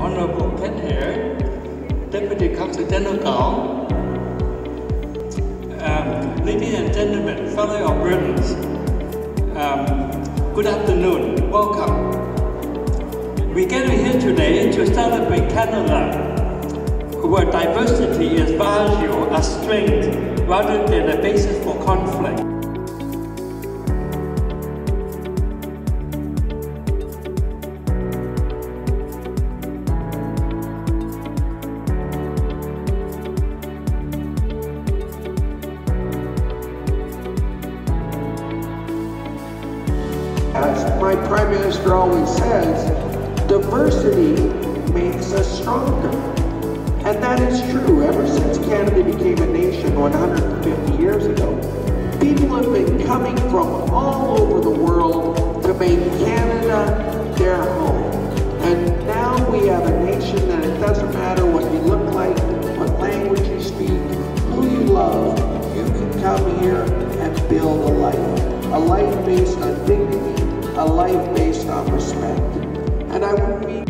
Honorable Hehr, Deputy Council General, ladies and gentlemen, fellow Albertans, good afternoon, welcome. We gather here today to celebrate Canada, where diversity is valued as strength rather than a basis for conflict. As my Prime Minister always says, diversity makes us stronger. And that is true. Ever since Canada became a nation 150 years ago, people have been coming from all over the world to make Canada their home. And now we have a nation that it doesn't matter what you look like, what language you speak, who you love, you can come here and build a life based on dignity, a life based on respect. And I wouldn't be